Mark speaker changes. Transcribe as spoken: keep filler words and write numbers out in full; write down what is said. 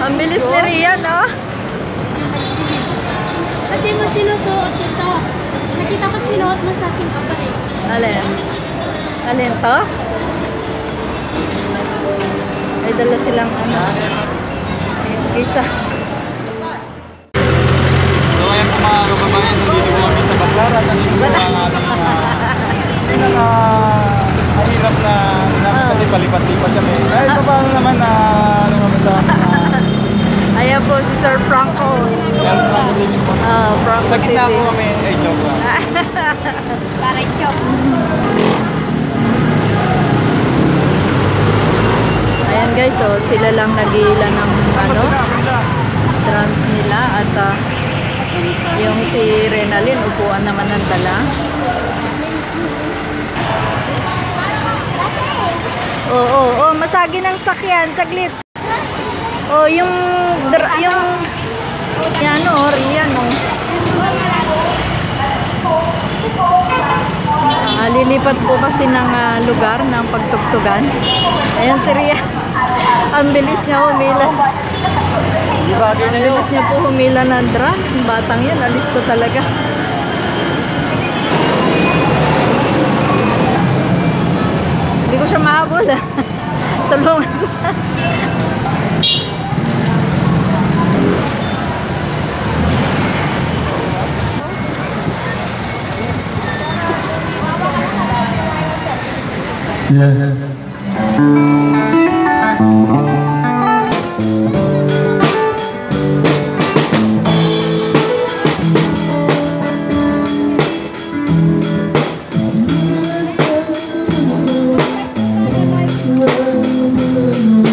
Speaker 1: Ang bilis ni Rian, no?
Speaker 2: Pati mo sinusuot ito. Nakita ko sinuot mo sa Singapore eh.
Speaker 1: Alin? Alin to? Ay, dala silang ano. Ayun, kaysa.
Speaker 3: So, ayan po mga kababayan, nandito po kami sa Baclaran. Nandito po ang ating pinaka-ahirap na kasi palipat-lipat kami. Ay, ito pa naman na ano naman sa
Speaker 1: Ayan po si Sir Franco.
Speaker 3: Ayan, Franco T V po.
Speaker 1: Ah, Franco
Speaker 3: Sa
Speaker 1: T V.
Speaker 3: gitna po kami, ay joke lang.
Speaker 1: Parang joke. Ayan guys, so sila lang nag-iila ng ano, drums nila at uh, yung si Renalyn, upuan naman ng dala. Oo, oo, oo, masagi ng sakyan, saglit. Oh, yung yung yan oh, Rian oh. Ah, lilipat po kasi ng uh, lugar ng pagtugtugan. Ayan si Rian. Ang bilis niya humila. Ang bilis niya po humila ng drum. Yung batang yan, alis to talaga. Hindi ko siya mahabol. Tulungan ko siya.
Speaker 4: Yeah.
Speaker 5: We'll be right back.